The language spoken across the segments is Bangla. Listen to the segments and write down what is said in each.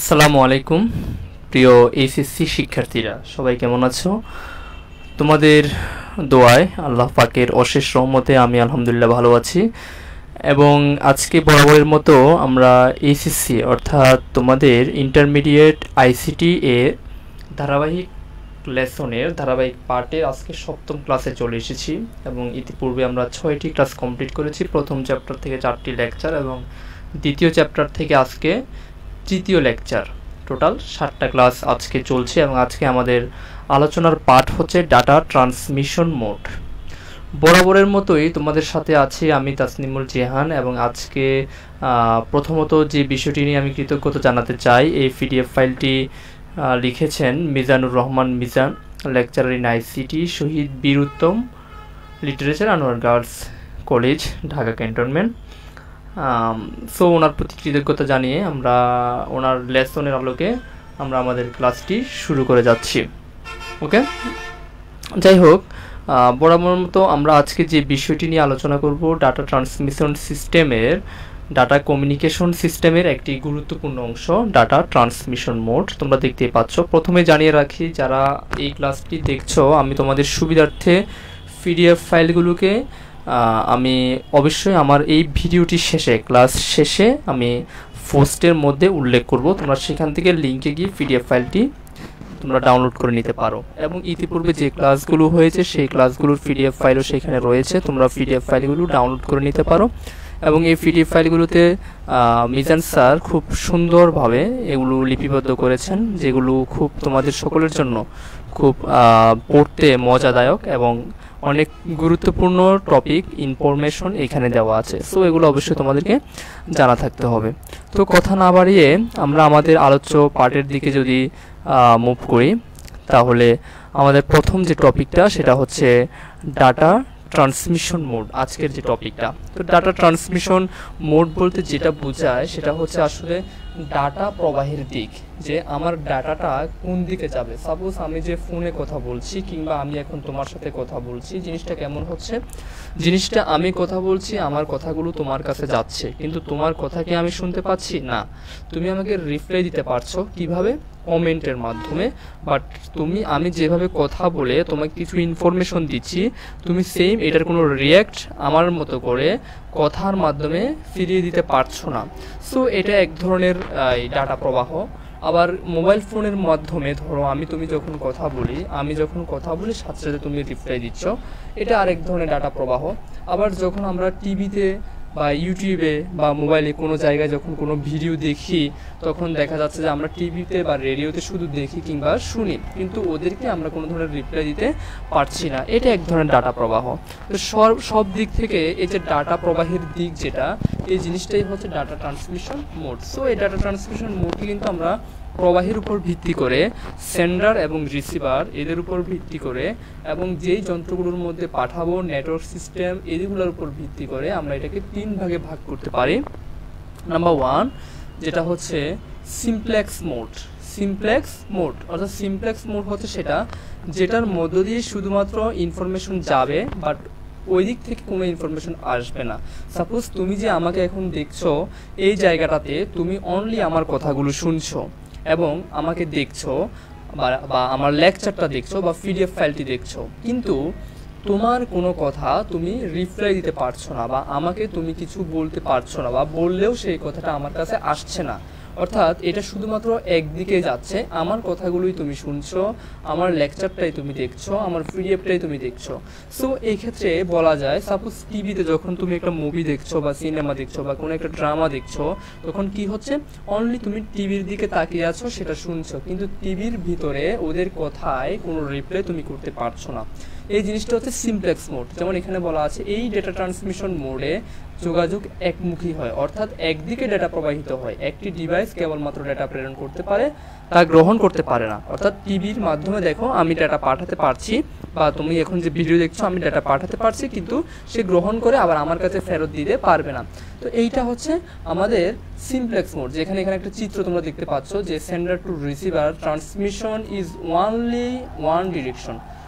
আসসালামু আলাইকুম প্রিয় এইসএসসি শিক্ষার্থীরা, সবাই কেমন আছো? তোমাদের দোয়ায় আল্লাহ পাকের অশেষ রহমতে আমি আলহামদুলিল্লাহ ভালো আছি। এবং আজকে বরাবরের মতো আমরা এইসএসসি অর্থাৎ তোমাদের ইন্টারমিডিয়েট আইসিটি এর ধারাবাহিক লেসনের ধারাবাহিক পার্টে আজকে সপ্তম ক্লাসে চলে এসেছি। এবং ইতিপূর্বে আমরা 6টি ক্লাস কমপ্লিট করেছি। প্রথম চ্যাপ্টার থেকে 4টি লেকচার এবং দ্বিতীয় চ্যাপ্টার থেকে আজকে তৃতীয় লেকচার, টোটাল 7টা ক্লাস আজকে চলছে। এবং আজকে আমাদের আলোচনার পাঠ হচ্ছে ডাটা ট্রান্সমিশন মোড। বরাবরের মতোই তোমাদের সাথে আছি আমি তাসনিমুল জিহান। এবং আজকে প্রথমত যে বিষয়টি নিয়ে আমি কৃতজ্ঞতা জানাতে চাই, এই পিডিএফ ফাইলটি লিখেছেন Mizanur Rahman Mizan, lecturer in ICT, Shaheed Bir Uttam, literature Anwar girls college, Dhaka cantonment. So ওনার প্রতি কৃতজ্ঞতা জানিয়ে আমরা ওনার লেসনের আলোকে আমরা আমাদের ক্লাসটি শুরু করে যাচ্ছি। ওকে, যাই হোক, বরাবর মতো আমরা আজকে যে বিষয়টি নিয়ে আলোচনা করব, ডাটা ট্রান্সমিশন সিস্টেমের, ডাটা কমিউনিকেশন সিস্টেমের একটি গুরুত্বপূর্ণ অংশ ডাটা ট্রান্সমিশন মোড। তোমরা দেখতেই পাচ্ছ। প্রথমে জানিয়ে রাখি, যারা এই ক্লাসটি দেখছো, আমি তোমাদের সুবিধার্থে পিডিএফ ফাইলগুলোকে আমি অবশ্যই আমার এই ভিডিওটি শেষে, ক্লাস শেষে আমি পোস্টের মধ্যে উল্লেখ করব। তোমরা সেখান থেকে লিঙ্কে গিয়ে পিডিএফ ফাইলটি তোমরা ডাউনলোড করে নিতে পারো। এবং ইতিপূর্বে যে ক্লাসগুলো হয়েছে সেই ক্লাসগুলোর পিডিএফ ফাইলও সেখানে রয়েছে, তোমরা পিডিএফ ফাইলগুলো ডাউনলোড করে নিতে পারো। এবং এই পিডিএফ ফাইলগুলোতে মিজান স্যার খুব সুন্দরভাবে এগুলো লিপিবদ্ধ করেছেন, যেগুলো খুব তোমাদের সকলের জন্য খুব পড়তে মজাদায়ক এবং অনেক গুরুত্বপূর্ণ টপিক ইনফরমেশন এখানে দেওয়া আছে। সো এগুলো অবশ্যই তোমাদেরকে জানা থাকতে হবে। তো কথা না বাড়িয়ে আমরা আমাদের আলোচ্য পার্টের দিকে যদি মুভ করি, তাহলে আমাদের প্রথম যে টপিকটা সেটা হচ্ছে ডাটা ট্রান্সমিশন মোড, আজকের যে টপিকটা। তো ডাটা ট্রান্সমিশন মোড বলতে যেটা বোঝায় সেটা হচ্ছে আসলে ডাটা প্রবাহের দিক, যে আমার ডাটাটা কোন দিকে যাবে। সাপোজ আমি যে ফোনে কথা বলছি কিংবা আমি এখন তোমার সাথে কথা বলছি, জিনিসটা কেমন হচ্ছে? জিনিসটা আমি কথা বলছি, আমার কথাগুলো তোমার কাছে যাচ্ছে, কিন্তু তোমার কথা কি আমি শুনতে পাচ্ছি না। তুমি আমাকে রিপ্লাই দিতে পারছো কিভাবে? কমেন্টের মাধ্যমে। বাট আমি যেভাবে কথা বলে তোমাকে কিছু ইনফরমেশন দিচ্ছি, তুমি সেম এটার কোনো রিয়্যাক্ট আমার মতো করে কথার মাধ্যমে ফিরিয়ে দিতে পারছো না। সো এটা এক ধরনের ডাটা প্রবাহ। আবার মোবাইল ফোনের মাধ্যমে ধরো তুমি যখন কথা বলি, আমি যখন কথা বলি সাথে সাথে তুমি রিপ্লাই দিচ্ছ, এটা আরেক ধরনের ডাটা প্রবাহ। আবার যখন আমরা টিভিতে বা ইউটিউবে বা মোবাইলে কোনো জায়গায় যখন কোনো ভিডিও দেখি, তখন দেখা যাচ্ছে যে আমরা টিভিতে বা রেডিওতে শুধু দেখি কিংবা শুনি, কিন্তু ওদেরকে আমরা কোনো ধরনের রিপ্লাই দিতে পারছি না। এটা এক ধরনের ডাটা প্রবাহ। তো সব দিক থেকে এই যে ডাটা প্রবাহের দিক যেটা, এই জিনিসটাই হচ্ছে ডাটা ট্রান্সমিশন মোড। সো এই ডাটা ট্রান্সমিশন মোডকে কিন্তু আমরা প্রবাহের উপর ভিত্তি করে, সেন্ডার এবং রিসিভার এদের উপর ভিত্তি করে, এবং যেই যন্ত্রগুলোর মধ্যে পাঠাবো, নেটওয়ার্ক সিস্টেম, এগুলোর উপর ভিত্তি করে আমরা এটাকে 3 ভাগে ভাগ করতে পারি। নাম্বার 1 যেটা হচ্ছে সিমপ্লেক্স মোড। সিমপ্লেক্স মোড অর্থাৎ সিমপ্লেক্স মোড হচ্ছে সেটা যেটার মধ্য দিয়ে শুধুমাত্র ইনফরমেশন যাবে, বাট ওই দিক থেকে কোনো ইনফরমেশন আসবে না। সাপোজ তুমি যে আমাকে এখন দেখছো, এই জায়গাটাতে তুমি অনলি আমার কথাগুলো শুনছো এবং আমাকে দেখছো বা আমার লেকচারটা দেখছো বা পিডিএফ ফাইলটি দেখছো, কিন্তু তোমার কোনো কথা তুমি রিপ্লাই দিতে পারছো না, বা আমাকে তুমি কিছু বলতে পারছো না, বা বললেও সেই কথাটা আমার কাছে আসছে না। অর্থাৎ এটা শুধুমাত্র একদিকে যাচ্ছে, আমার কথাগুলোই তুমি শুনছো, আমার লেকচারটাই তুমি দেখছো, আমার পিডিএফটাই তুমি দেখছো। সো এই ক্ষেত্রে বলা যায়, সাপোজ টিভিতে যখন তুমি একটা মুভি দেখছো বা সিনেমা দেখছো বা কোনো একটা ড্রামা দেখছো, তখন কি হচ্ছে? অনলি তুমি টিভির দিকে তাকিয়ে আছো, সেটা শুনছো, কিন্তু টিভির ভিতরে ওদের কথায় কোনো রিপ্লাই তুমি করতে পারছো না। এই জিনিসটা হচ্ছে সিমপ্লেক্স মোড। যেমন এখানে বলা আছে, এই ডেটা ট্রান্সমিশন মোডে যোগাযোগ একমুখী হয়, অর্থাৎ একদিকে ডেটা প্রবাহিত হয়। একটি ডিভাইস কেবলমাত্র ডেটা প্রেরণ করতে পারে, তা গ্রহণ করতে পারে না। অর্থাৎ টিভির মাধ্যমে দেখো আমি ডেটা পাঠাতে পারছি, বা তুমি এখন যে ভিডিও দেখছো আমি ডেটা পাঠাতে পারছি, কিন্তু সে গ্রহণ করে আবার আমার কাছে ফেরত দিতে পারবে না। তো এইটা হচ্ছে আমাদের সিমপ্লেক্স মোড। যেখানে এখানে একটা চিত্র তোমরা দেখতে পাচ্ছ যে sender to receiver transmission is only one direction,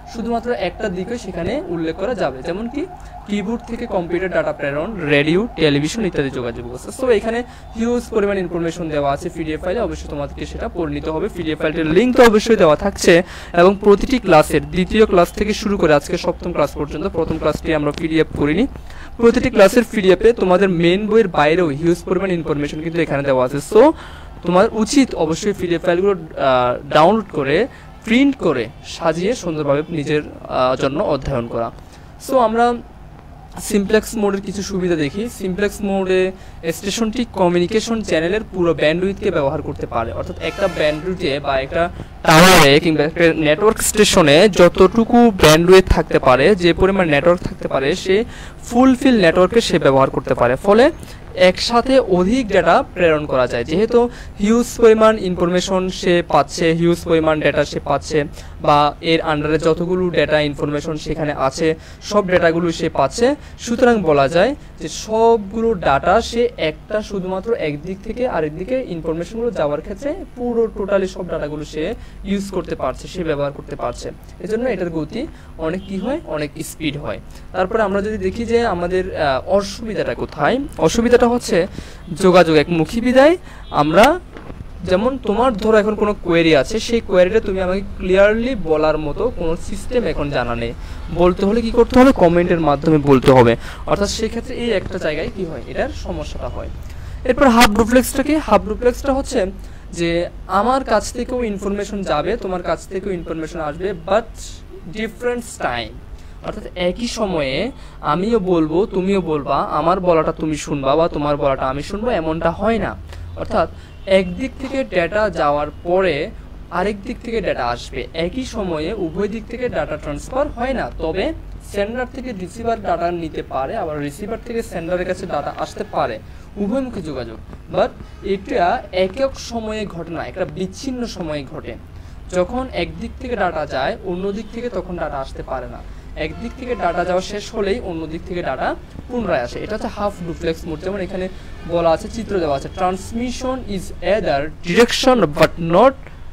শুধুমাত্র একটা দিকে সেখানে উল্লেখ করা যাবে, যেমন কি কিবোর্ড থেকে কম্পিউটার ডাটা প্রেরণ, রেডিও, টেলিভিশন ইত্যাদি যোগাযোগ ব্যবস্থা। সো এখানে হিউজ পরিমাণ ইনফরমেশন দেওয়া আছে পিডিএফ ফাইলে, অবশ্যই তোমাদেরকে সেটা পড়ে নিতে হবে। পিডিএফ ফাইলটির লিঙ্ক তো অবশ্যই দেওয়া থাকছে এবং প্রতিটি ক্লাসের দ্বিতীয় ক্লাস থেকে শুরু করে আজকে সপ্তম ক্লাস পর্যন্ত, প্রথম ক্লাসটি আমরা পিডিএফ করিনি, প্রতিটি ক্লাসের পিডিএফে তোমাদের মেইন বইয়ের বাইরেও হিউজ পরিমাণ ইনফরমেশন কিন্তু এখানে দেওয়া আছে। সো তোমার উচিত অবশ্যই পিডিএফ ফাইলগুলো ডাউনলোড করে প্রিন্ট করে সাজিয়ে সুন্দরভাবে নিজের জন্য অধ্যয়ন করা। সো আমরা সিমপ্লেক্স মোডের কিছু সুবিধা দেখি। সিমপ্লেক্স মোডে স্টেশনটি কমিউনিকেশন চ্যানেলের পুরো ব্যান্ডউইথকে ব্যবহার করতে পারে, অর্থাৎ একটা ব্যান্ডউইথে বা একটা টাওয়ারে কিংবা একটা নেটওয়ার্ক স্টেশনে যতটুকু ব্যান্ডউইথ থাকতে পারে, যে পরিমাণ নেটওয়ার্ক থাকতে পারে, সে ফুলফিল নেটওয়ার্কে সে ব্যবহার করতে পারে, ফলে একসাথে অধিক ডেটা প্রেরণ করা যায়। যেহেতু হিউজ পরিমাণ ইনফরমেশন সে পাচ্ছে, হিউজ পরিমাণ ডেটা সে পাচ্ছে, বা এর আন্ডারে যতগুলো ডেটা ইনফরমেশন সেখানে আছে সব ডেটাগুলো সে পাচ্ছে, সুতরাং বলা যায় যে সবগুলো ডাটা সে একটা শুধুমাত্র একদিক থেকে আরেক দিকে ইনফরমেশনগুলো যাওয়ার ক্ষেত্রে পুরো টোটালি সব ডাটাগুলো সে ইউজ করতে পারছে, সে ব্যবহার করতে পারছে। এজন্য এটার গতি অনেক কি হয়, অনেক স্পিড হয়। তারপরে আমরা যদি দেখি যে আমাদের অসুবিধাটা কোথায়, অসুবিধাটা হচ্ছে যোগাযোগ একমুখী বিদায়। আমরা যেমন তোমার ধরো এখন কোনো কোয়েরি আছে, সেই কোয়েরিটা তুমি আমাকে ক্লিয়ারলি বলার মতো কোনো সিস্টেম এখন জানা নেই, বলতে হলে কি করতে হবে, কমেন্টের মাধ্যমে বলতে হবে, অর্থাৎ সেই ক্ষেত্রে এই একটা জায়গায় কি হয়, এটার সমস্যাটা হয়। এরপর হাফ ডুপ্লেক্সটা কি, হাফ ডুপ্লেক্সটা হচ্ছে যে আমার কাছ থেকেও ইনফরমেশন যাবে, তোমার কাছ থেকেও ইনফরমেশন আসবে, বাট ডিফারেন্ট টাইম, অর্থাৎ একই সময়ে আমিও বলবো তুমিও বলবা, আমার বলাটা তুমি শুনবা বা তোমার বলাটা আমি শুনবো, এমনটা হয় না। অর্থাৎ একদিক থেকে ডেটা যাওয়ার পরে আরেক দিক থেকে ডেটা আসবে, একই সময়ে উভয় দিক থেকে ডাটা ট্রান্সফার হয় না। তবে সেন্ডার থেকে রিসিভার ডাটা নিতে পারে, আবার রিসিভার থেকে সেন্ডারের কাছে ডাটা আসতে পারে, উভয়মুখী যোগাযোগ। বাট এটা একক সময়ে ঘটে না, একটা বিচ্ছিন্ন সময়ে ঘটে। যখন একদিক থেকে ডাটা যায় অন্য দিক থেকে তখন ডাটা আসতে পারে না, একদিক থেকে ডাটা যাওয়া শেষ হলেই অন্য দিক থেকে ডাটা পুনরায় আসে। এটা হচ্ছে হাফ ডুপ্লেক্স মোড। যেমন এখানে বলা আছে, চিত্র দেওয়া আছে, transmission is either direction but not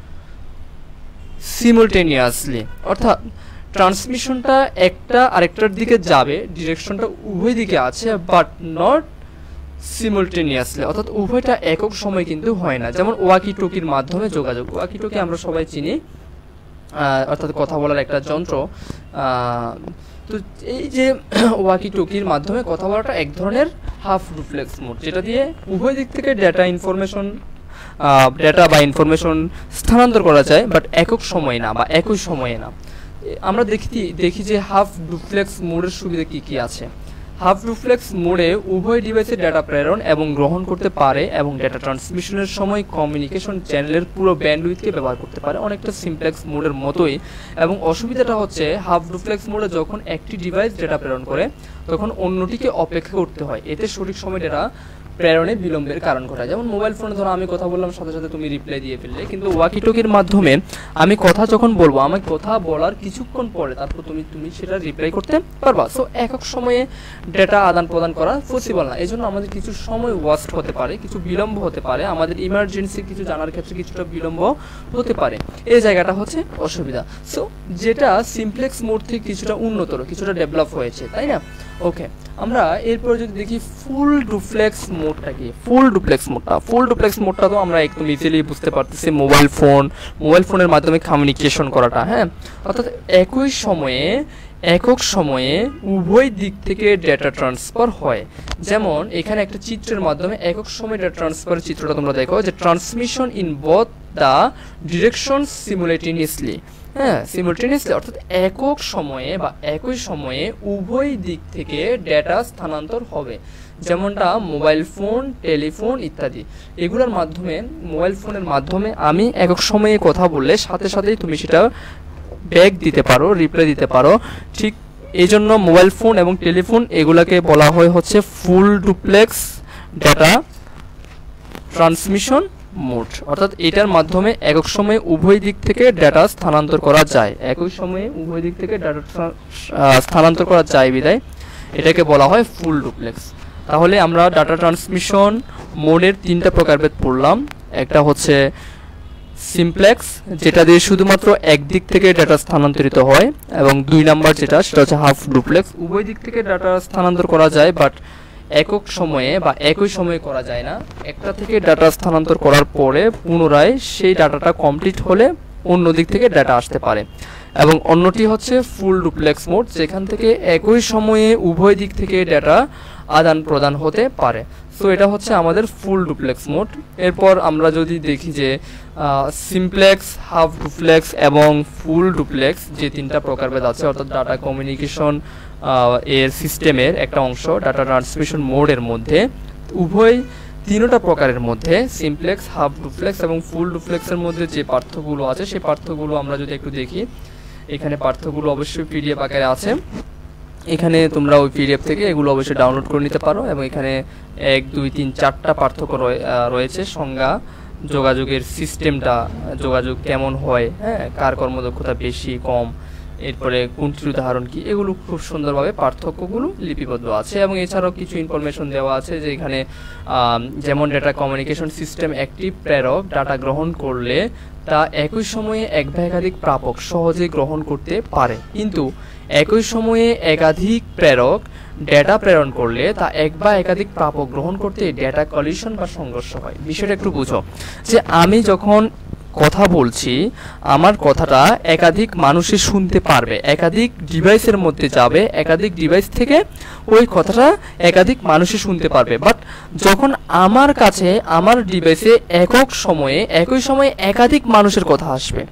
simultaneously, অর্থাৎ ট্রান্সমিশনটা একটা আরেকটার দিকে যাবে, ডিরেকশনটা উভয় দিকে আছে, বাট নট সিমultaneously, অর্থাৎ উভয়টা একক সময় কিন্তু হয় না। যেমন ওয়াকি টকির মাধ্যমে যোগাযোগ, ওয়াকি টকি আমরা সবাই চিনি, অর্থাৎ কথা বলার একটা যন্ত্র। তো এই যে ওয়াকি টকির মাধ্যমে কথা বলাটা এক ধরনের হাফ ডুপ্লেক্স মোড, যেটা দিয়ে উভয় দিক থেকে ডেটা বা ইনফরমেশন স্থানান্তর করা যায়, বাট একক সময়ে না বা একই সময়ে না। আমরা দেখি যে হাফ ডুপ্লেক্স মোডের সুবিধা কি কি আছে। হাফ ডুপ্লেক্স মোডে উভয় ডিভাইসে ডেটা প্রেরণ এবং গ্রহণ করতে পারে এবং ডেটা ট্রান্সমিশনের সময় কমিউনিকেশন চ্যানেলের পুরো ব্যান্ডউইথকে ব্যবহার করতে পারে, অনেকটা সিমপ্লেক্স মোডের মতোই। এবং অসুবিধাটা হচ্ছে হাফ ডুপ্লেক্স মোডে যখন একটি ডিভাইস ডেটা প্রেরণ করে তখন অন্যটিকে অপেক্ষা করতে হয়, এতে সঠিক সময় ডেটা প্রেরণে বিলম্বের কারণ ঘটায়। যেমন মোবাইল ফোনে ধরো আমি কথা বললাম, সাথে সাথে তুমি রিপ্লাই দিয়ে ফেললে, কিন্তু ওয়াকি টকির মাধ্যমে আমি কথা যখন বলবো, আমি কথা বলার কিছুক্ষণ পরে তারপর তুমি সেটা রিপ্লাই করতে পারবা। সো একক সময়ে ডেটা আদান প্রদান করা পসিবল না, এই জন্য আমাদের কিছু সময় ওয়াস্ট হতে পারে, কিছু বিলম্ব হতে পারে, আমাদের ইমার্জেন্সি কিছু জানার ক্ষেত্রে কিছুটা বিলম্ব হতে পারে, এই জায়গাটা হচ্ছে অসুবিধা। সো যেটা সিমপ্লেক্স মোড থেকে কিছুটা উন্নতর, কিছুটা ডেভেলপ হয়েছে, তাই না? ওকে, আমরা এরপর যদি দেখি ফুল ডুপ্লেক্স মোডটা কি। ফুল ডুপ্লেক্স মোডটা তো আমরা একদম ইজিলি বুঝতে পারতেছি, মোবাইল ফোনের মাধ্যমে কমিউনিকেশন করাটা, হ্যাঁ, অর্থাৎ একক সময়ে উভয় দিক থেকে ডেটা ট্রান্সফার হয়। যেমন এখানে একটা চিত্রের মাধ্যমে একক সময়ে ডেটা ট্রান্সফারের চিত্রটা তোমরা দেখো, যে transmission in both the direction simultaneously, হ্যাঁ, সিমুলটেনিয়াসলি, অর্থাৎ একক সময়ে বা একই সময়ে উভয় দিক থেকে ডেটা স্থানান্তর হবে। যেমনটা মোবাইল ফোন, টেলিফোন ইত্যাদি, এগুলোর মাধ্যমে, মোবাইল ফোনের মাধ্যমে আমি একক সময়ে কথা বললে সাথে সাথেই তুমি সেটা ব্যাক দিতে পারো, রিপ্লাই দিতে পারো। ঠিক এই জন্য মোবাইল ফোন এবং টেলিফোন এগুলাকে বলা হয় হচ্ছে full duplex data transmission mode, অর্থাৎ এটার মাধ্যমে একক সময়ে উভয় দিক থেকে ডেটা স্থানান্তর করা যায়, একই সময়ে উভয় দিক থেকে ডেটা স্থানান্তর করা যায় বিধায় এটাকে বলা হয় ফুল ডুপ্লেক্স। তাহলে আমরা ডাটা ট্রান্সমিশন মোডের তিনটা প্রকারভেদ পড়লাম, একটা হচ্ছে সিমপ্লেক্স, যেটা দিয়ে শুধুমাত্র একদিক থেকে ডাটা স্থানান্তরিত হয়, এবং 2 নাম্বার যেটা সেটা হচ্ছে হাফ ডুপ্লেক্স। উভয় দিক থেকে ডাটা স্থানান্তর করা যায়, বাট একক সময়ে বা একই সময়ে করা যায় না। একটা থেকে ডাটা স্থানান্তর করার পরে পুনরায় সেই ডাটাটা কমপ্লিট হলে অন্য দিক থেকে ডাটা আসতে পারে। এবং অন্যটি হচ্ছে ফুল ডুপ্লেক্স মোড, যেখান থেকে একই সময়ে উভয় দিক থেকে ডাটা আদান প্রদান হতে পারে। সো এটা হচ্ছে আমাদের ফুল ডুপ্লেক্স মোড। এরপর আমরা যদি দেখি যে সিমপ্লেক্স, হাফ ডুপ্লেক্স এবং ফুল ডুপ্লেক্স যে 3টা প্রকারভেদ আছে, অর্থাৎ ডাটা কমিউনিকেশন এর সিস্টেমের একটা অংশ ডাটা ট্রান্সমিশন মোডের মধ্যে উভয় 3টা প্রকারের মধ্যে সিমপ্লেক্স, হাফ ডুপ্লেক্স এবং ফুল ডুপ্লেক্সের মধ্যে যে পার্থক্যগুলো আছে সেই পার্থক্যগুলো আমরা যদি একটু দেখি, এখানে পার্থক্যগুলো অবশ্যই পিডিএফ আকারে আছে। এখানে তোমরা ওই পিডিএফ থেকে এগুলো অবশ্যই ডাউনলোড করে নিতে পারো, এবং এখানে 1, 2, 3, 4টা পার্থক্য রয়েছে। সংজ্ঞা, যোগাযোগের সিস্টেমটা, যোগাযোগ কেমন হয়, হ্যাঁ, কার কর্মদক্ষতা বেশি কম, এরপরে কোনটির উদাহরণ কি, এগুলো খুব সুন্দরভাবে পার্থক্যগুলো লিপিবদ্ধ আছে। এবং এছাড়াও কিছু ইনফরমেশন দেওয়া আছে যে এখানে যেমন ডাটা কমিউনিকেশন সিস্টেম একটি প্রেরক ডাটা গ্রহণ করলে তা একই সময়ে এক বা একাধিক প্রাপক সহজে গ্রহণ করতে পারে, কিন্তু একই সময়ে একাধিক প্রেরক ডেটা প্রেরণ করলে তা এক বা একাধিক প্রাপক গ্রহণ করতে ডেটা কলিশন বা সংঘর্ষ হয়। বিষয়টা একটু বুঝো যে আমি যখন কথা বলছি, আমার কথাটা একাধিক মানুষে শুনতে পারবে, একাধিক ডিভাইসের মধ্যে যাবে, একাধিক ডিভাইস থেকে ওই কথাটা একাধিক মানুষে শুনতে পারবে। বাট যখন আমার কাছে আমার ডিভাইসে একই সময়ে একাধিক মানুষের কথা আসবে,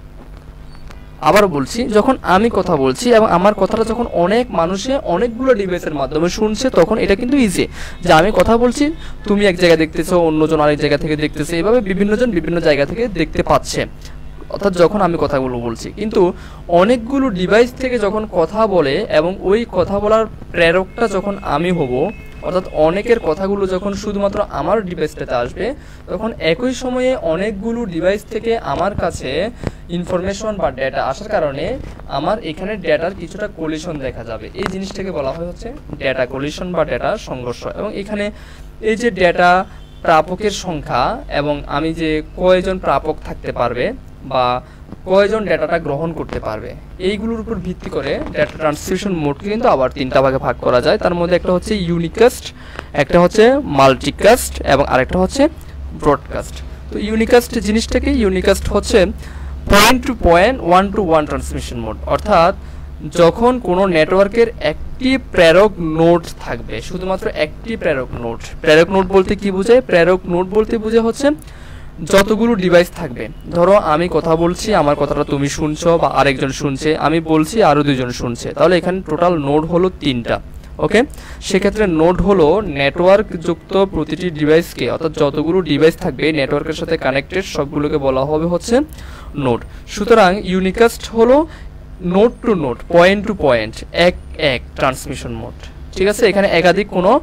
আবার বলছি, যখন আমি কথা বলছি এবং আমার কথাটা যখন অনেক মানুষে অনেকগুলো ডিভাইসের মাধ্যমে শুনছে, তখন এটা কিন্তু ইজি যে আমি কথা বলছি, তুমি এক জায়গায় দেখতেছো, অন্যজন আরেক জায়গা থেকে দেখতেছে, এইভাবে বিভিন্নজন বিভিন্ন জায়গা থেকে দেখতে পাচ্ছে, অর্থাৎ যখন আমি কথাগুলো বলছি। কিন্তু অনেকগুলো ডিভাইস থেকে যখন কথা বলে এবং ওই কথা বলার প্রেরকটা যখন আমি হব, অর্থাৎ অনেকের কথাগুলো যখন শুধুমাত্র আমার ডিভাইসটাতে আসবে, তখন একই সময়ে অনেকগুলো ডিভাইস থেকে আমার কাছে ইনফরমেশন বা ডেটা আসার কারণে আমার এখানে ডেটার কিছুটা কলিশন দেখা যাবে। এই জিনিসটাকে বলা হয় হচ্ছে ডেটা কলিশন বা ডেটা সংঘর্ষ। এবং এখানে এই যে ডেটা প্রাপকের সংখ্যা এবং আমি যে কয়জন প্রাপক থাকতে পারবে বা কয়জন ডেটাটা গ্রহণ করতে পারবে, এইগুলোর উপর ভিত্তি করে ডেটা ট্রান্সমিশন মোডকে কিন্তু আবার 3টা ভাগে ভাগ করা যায়। তার মধ্যে একটা হচ্ছে ইউনিকাস্ট, একটা হচ্ছে মাল্টিকাস্ট এবং আরেকটা হচ্ছে ব্রডকাস্ট। তো ইউনিকাস্ট জিনিসটাকে, ইউনিকাস্ট হচ্ছে point to point, 1 to 1 transmission mode, অর্থাৎ যখন কোনো নেটওয়ার্কের একটি প্রেরক নোড থাকবে, শুধুমাত্র একটি প্রেরক নোড। প্রেরক নোড বলতে কি বোঝায়? প্রেরক নোড বলতে বোঝা হচ্ছে যতগুলো ডিভাইস থাকবে, ধরো আমি কথা বলছি, আমার কথাটা তুমি শুনছো বা আরেকজন শুনছে, আমি বলছি আরও 2জন শুনছে, তাহলে এখানে টোটাল নোড হলো 3টা। ওকে, সেক্ষেত্রে নোড হলো নেটওয়ার্ক যুক্ত প্রতিটি ডিভাইসকে, অর্থাৎ যতগুলো ডিভাইস থাকবে নেটওয়ার্কের সাথে কানেক্টেড সবগুলোকে বলা হবে হচ্ছে নোড। সুতরাং ইউনিকাস্ট হলো node to node, point to point, এক ট্রান্সমিশন মোড। ঠিক আছে, এখানে একাধিক কোনো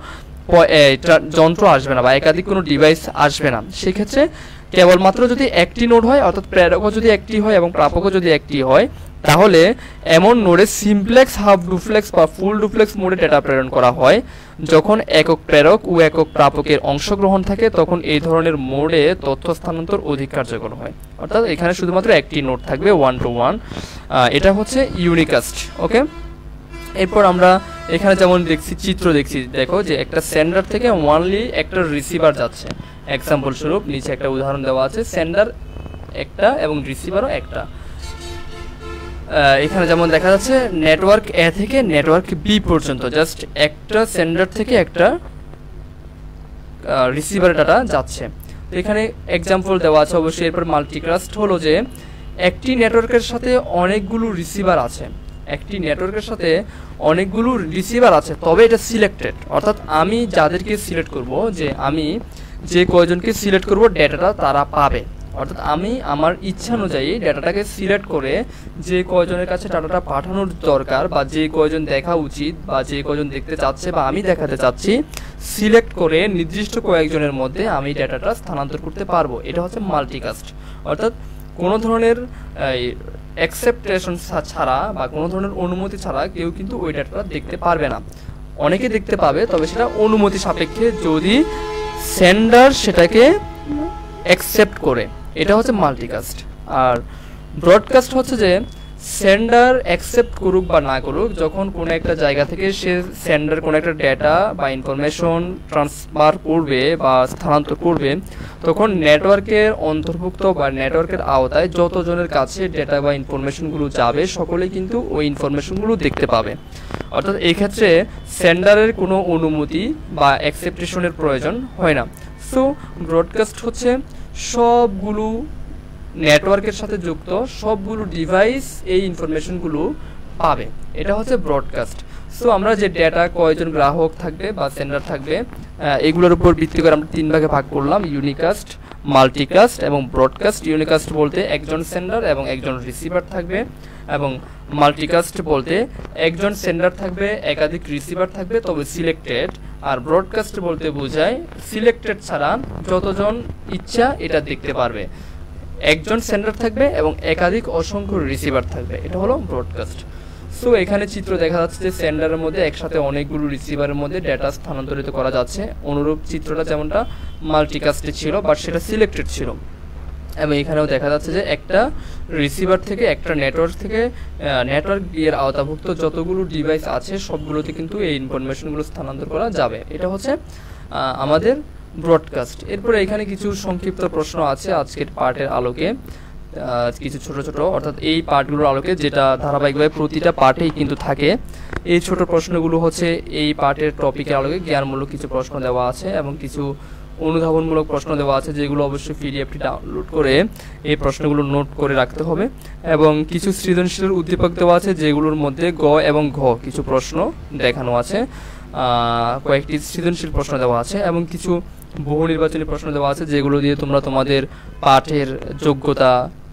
যন্ত্র আসবে না বা একাধিক কোনো ডিভাইস আসবে না। সেক্ষেত্রে কেবলমাত্র যদি একটি নোড হয়, অর্থাৎ প্রেরকও যদি একটি হয় এবং প্রাপকও যদি একটি হয়, তাহলে এমন নোডে সিমপ্লেক্স, হাফ ডুপ্লেক্স বা ফুল ডুপ্লেক্স মোডে ডেটা প্রেরণ করা হয়। যখন একক প্রেরক ও একক প্রাপকের অংশগ্রহণ থাকে, তখন এই ধরনের মোডে তথ্য স্থানান্তর অধিক কার্যকর হয়, অর্থাৎ এখানে শুধুমাত্র একটি নোড থাকবে 1 to 1। এটা হচ্ছে ইউনিকাস্ট। ওকে, এরপর আমরা এখানে যেমন দেখছি, চিত্র দেখছি, দেখো যে একটা সেন্ডার থেকে ওয়ানলি একটা রিসিভার যাচ্ছে। এক্সাম্পল স্বরূপ নিচে একটা উদাহরণ দেওয়া আছে, সেন্ডার একটা এবং রিসিভারও একটা। এখানে যেমন দেখা যাচ্ছে নেটওয়ার্ক এ থেকে নেটওয়ার্ক বি পর্যন্ত জাস্ট একটা সেন্ডার থেকে একটা রিসিভার ডাটা যাচ্ছে। তো এখানে এক্সাম্পল দেওয়া আছে অবশ্যই। এরপর মাল্টিকাস্ট হলো যে একটি নেটওয়ার্কের সাথে অনেকগুলো রিসিভার আছে, একটি নেটওয়ার্কের সাথে অনেকগুলো রিসিভার আছে, তবে এটা সিলেক্টেড, অর্থাৎ আমি যাদেরকে সিলেক্ট করব, যে আমি যে কয়জনকে সিলেক্ট করব ডেটাটা তারা পাবে, অর্থাৎ আমি আমার ইচ্ছা অনুযায়ী ডেটাটাকে সিলেক্ট করে যে কয়জনের কাছে ডাটাটা পাঠানোর দরকার বা যে কয়জন দেখা উচিত বা যে কয়জন দেখতে চাচ্ছে বা আমি দেখাতে চাচ্ছি, সিলেক্ট করে নির্দিষ্ট কয়েকজনের মধ্যে আমি ডেটাটা স্থানান্তর করতে পারবো। এটা হচ্ছে মাল্টিকাস্ট, অর্থাৎ কোনো ধরনের অ্যাকসেপ্টেশন ছাড়া বা কোনো ধরনের অনুমতি ছাড়া কেউ কিন্তু ওই ডাটাটা দেখতে পারবে না। অনেকে দেখতে পাবে, তবে সেটা অনুমতি সাপেক্ষে, যদি সেন্ডার সেটাকে অ্যাকসেপ্ট করে। এটা হচ্ছে মাল্টিকাস্ট। আর ব্রডকাস্ট হচ্ছে যে সেন্ডার অ্যাকসেপ্ট করুক বা না করুক, যখন কোনো একটা জায়গা থেকে সে সেন্ডার কোনো একটা ডেটা বা ইনফরমেশন ট্রান্সফার করবে বা স্থানান্তর করবে, তখন নেটওয়ার্কের অন্তর্ভুক্ত বা নেটওয়ার্কের আওতায় যতজনের কাছে ডেটা বা ইনফরমেশনগুলো যাবে সকলেই কিন্তু ওই ইনফরমেশনগুলো দেখতে পাবে। অর্থাৎ এই ক্ষেত্রে সেন্ডারের কোনো অনুমতি বা অ্যাকসেপ্টেশনের প্রয়োজন হয় না। সো ব্রডকাস্ট হচ্ছে সবগুলো নেটওয়ার্কের সাথে যুক্ত সবগুলো ডিভাইস এই ইনফরমেশনগুলো পাবে, এটা হচ্ছে ব্রডকাস্ট। সো আমরা যে ডেটা কয়জন গ্রাহক থাকবে বা সেন্ডার থাকবে এগুলোর উপর ভিত্তি করে আমরা 3 ভাগে ভাগ করলাম, ইউনিকাস্ট, মাল্টিকাস্ট এবং ব্রডকাস্ট। ইউনিকাস্ট বলতে একজন সেন্ডার এবং একজন রিসিভার থাকবে, এবং মাল্টিকাস্ট বলতে একজন সেন্ডার থাকবে একাধিক রিসিভার থাকবে তবে সিলেক্টেড। আর ব্রডকাস্ট বলতে বোঝায় সিলেক্টেড ছাড়া যতজন ইচ্ছা এটা দেখতে পারবে, একজন সেন্ডার থাকবে এবং একাধিক অসংখ্য রিসিভার থাকবে, এটা হলো ব্রডকাস্ট। সো এখানে চিত্র দেখা যাচ্ছে যে সেন্ডারের মধ্যে একসাথে অনেকগুলো রিসিভারের মধ্যে ডেটা স্থানান্তরিত করা যাচ্ছে। অনুরূপ চিত্রটা যেমনটা মাল্টিকাস্টে ছিল বাট সেটা সিলেক্টেড ছিল। এবং এখানেও দেখা যাচ্ছে যে একটা রিসিভার থেকে একটা নেটওয়ার্ক থেকে নেটওয়ার্ক এর আওতাভুক্ত যতগুলো ডিভাইস আছে সবগুলোতে কিন্তু এই ইনফরমেশনগুলো স্থানান্তর করা যাবে, এটা হচ্ছে আমাদের ব্রডকাস্ট। এরপরে এখানে কিছু সংক্ষিপ্ত প্রশ্ন আছে আজকের পার্টের আলোকে, কিছু ছোট ছোট, অর্থাৎ এই পার্টগুলোর আলোকে, যেটা ধারাবাহিকভাবে প্রতিটা পার্টেই কিন্তু থাকে। এই ছোট প্রশ্নগুলো হচ্ছে এই পার্টের টপিকের আলোকে জ্ঞানমূলক কিছু প্রশ্ন দেওয়া আছে এবং কিছু অনুধাবনমূলক প্রশ্ন দেওয়া আছে, যেগুলো অবশ্যই পিডিএফটি ডাউনলোড করে এই প্রশ্নগুলো নোট করে রাখতে হবে। এবং কিছু সৃজনশীল উদ্দীপক দেওয়া আছে, যেগুলোর মধ্যে গ এবং ঘ কিছু প্রশ্ন দেখানো আছে, কয়েকটি সৃজনশীল প্রশ্ন দেওয়া আছে এবং কিছু বহু নির্বাচনী প্রশ্ন দেওয়া আছে, যেগুলো দিয়ে তোমরা তোমাদের পাঠের যোগ্যতা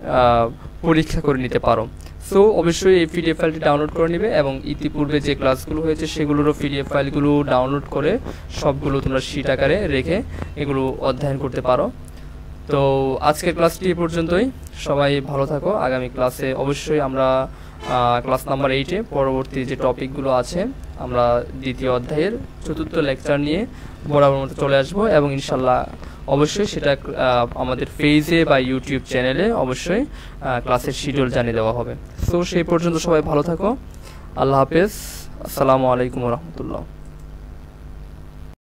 পরীক্ষা করে নিতে পারো। সো অবশ্যই এই পিডিএফ ফাইলটি ডাউনলোড করে নেবে এবং ইতিপূর্বে যে ক্লাসগুলো হয়েছে সেগুলোরও পিডিএফ ফাইলগুলো ডাউনলোড করে সবগুলো তোমরা শিট আকারে রেখে এগুলো অধ্যয়ন করতে পারো। তো আজকের ক্লাসটি এ পর্যন্তই, সবাই ভালো থাকো। আগামী ক্লাসে অবশ্যই আমরা ক্লাস নাম্বার 8-এ পরবর্তী যে টপিকগুলো আছে আমরা দ্বিতীয় অধ্যায়ের 4র্থ লেকচার নিয়ে বরাবর মতো চলে আসবো, এবং ইনশাল্লাহ অবশ্যই সেটা আমাদের পেজে বা ইউটিউব চ্যানেলে অবশ্যই ক্লাসের শিডিউল জানিয়ে দেওয়া হবে। সো সেই পর্যন্ত সবাই ভালো থাকো, আল্লাহ হাফেজ, আসসালামু আলাইকুম রহমতুল্লাহ।